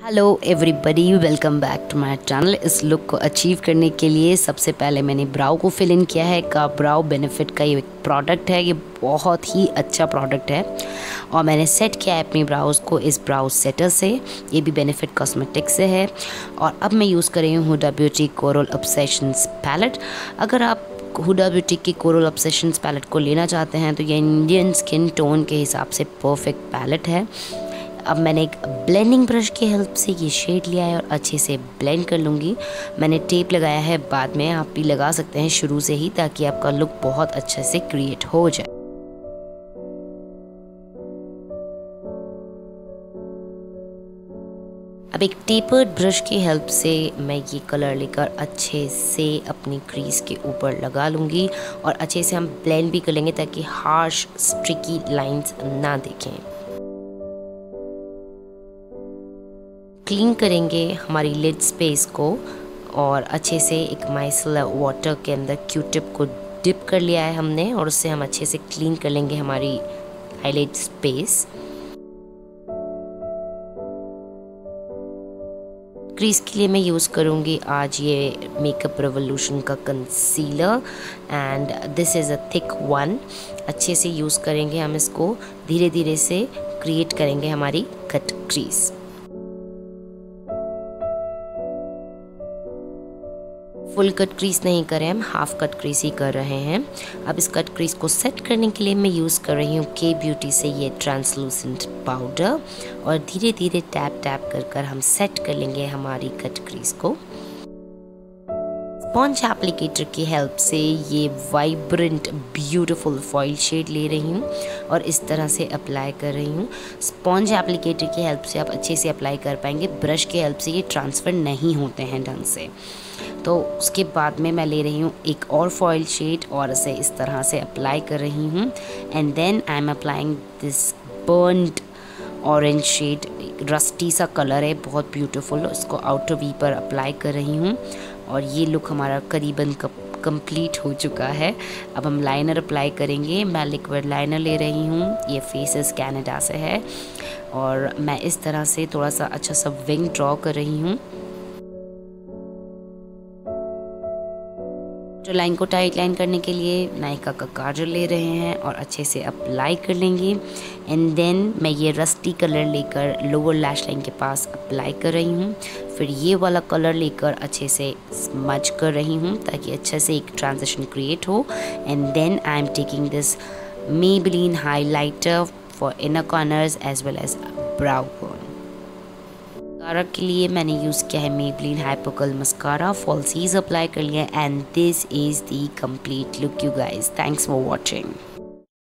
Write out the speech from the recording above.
Hello everybody, welcome back to my channel. इस look को achieve करने के लिए सबसे पहले मैंने ब्राउ को फिल इन किया है। का ब्राउ बेनिफिट का ये एक प्रोडक्ट है, ये बहुत ही अच्छा प्रोडक्ट है और मैंने सेट किया है अपनी ब्राउज को इस ब्राउ सेटर से। ये भी बेनिफिट कॉस्मेटिक से है। और अब मैं यूज़ कर रही हूँ Huda beauty coral obsessions palette. अगर आप हुडा ब्यूटी की कोरल ऑब्सेशंस पैलेट को लेना चाहते हैं तो ये इंडियन स्किन टोन के हिसाब से परफेक्ट पैलेट है। अब मैंने एक ब्लेंडिंग ब्रश की हेल्प से ये शेड लिया है और अच्छे से ब्लेंड कर लूँगी। मैंने टेप लगाया है, बाद में आप भी लगा सकते हैं शुरू से ही, ताकि आपका लुक बहुत अच्छे से क्रिएट हो जाए। अब एक टेपर्ड ब्रश की हेल्प से मैं ये कलर लेकर अच्छे से अपनी क्रीज के ऊपर लगा लूँगी और अच्छे से हम ब्लेंड भी कर लेंगे ताकि हार्श स्ट्रिकी लाइंस ना दिखें। क्लीन करेंगे हमारी लिड स्पेस को और अच्छे से एक माइसेलर वाटर के अंदर क्यूटिप को डिप कर लिया है हमने और उससे हम अच्छे से क्लीन कर लेंगे हमारी आईलिड स्पेस। क्रीज के लिए मैं यूज़ करूँगी आज ये मेकअप रेवोल्यूशन का concealer and this is a thick one. अच्छे से यूज़ करेंगे हम इसको, धीरे धीरे से क्रिएट करेंगे हमारी cut crease. Full cut crease नहीं करें, हम हाफ कट क्रीज ही कर रहे हैं। अब इस कट क्रीज को सेट करने के लिए मैं यूज़ कर रही हूँ के ब्यूटी से ये ट्रांसलूसेंट पाउडर और धीरे धीरे टैप टैप कर हम सेट कर लेंगे हमारी कट क्रीज को। स्पॉन्ज एप्लीकेटर की हेल्प से ये वाइब्रेंट ब्यूटीफुल फॉइल शेड ले रही हूँ और इस तरह से अप्लाई कर रही हूँ। स्पॉन्ज एप्लीकेटर की हेल्प से आप अच्छे से अप्लाई कर पाएंगे, ब्रश की हेल्प से ये ट्रांसफ़र नहीं होते हैं ढंग से। तो उसके बाद में मैं ले रही हूँ एक और फॉइल शेड और इसे इस तरह से अप्लाई कर रही हूँ and then I am applying this burnt orange shade. Rusty सा कलर है, बहुत ब्यूटीफुल। इसको आउटर वी पर अप्लाई कर रही हूँ और ये लुक हमारा करीबन कंप्लीट हो चुका है। अब हम लाइनर अप्लाई करेंगे। मैं लिक्विड लाइनर ले रही हूँ, ये फेसेस कैनेडा से है और मैं इस तरह से थोड़ा सा अच्छा सा विंग ड्रॉ कर रही हूँ। जो लाइन को टाइट लाइन करने के लिए नायका का काजल ले रहे हैं और अच्छे से अप्लाई कर लेंगे एंड देन मैं ये रस्टी कलर लेकर लोअर लैश लाइन के पास अप्लाई कर रही हूँ। फिर ये वाला कलर लेकर अच्छे से स्मज कर रही हूँ ताकि अच्छे से एक ट्रांजिशन क्रिएट हो and then I am taking this Maybelline highlighter for inner corners as well as brow bone. Mascara के लिए मैंने यूज़ किया है Maybelline hypercurl mascara, falsies apply कर लिया and this is the complete look you guys. Thanks for watching.